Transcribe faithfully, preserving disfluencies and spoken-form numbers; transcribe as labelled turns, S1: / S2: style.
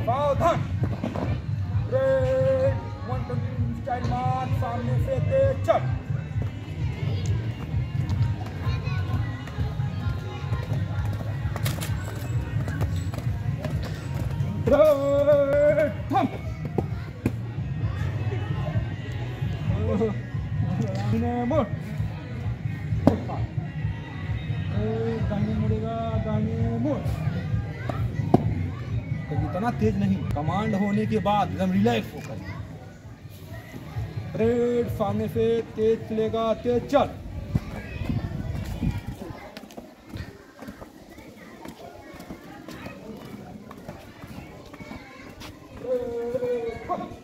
S1: सावधान। Red one twenty style march, सामने से तेज चल। रेड थम। मुड़ दाहिने मुड़ेगा, दाहिने मुड़। इतना तेज नहीं, कमांड होने के बाद एकदम रिलैक्स होकर। रेड सामने से तेज चलेगा, तेज चल। रेड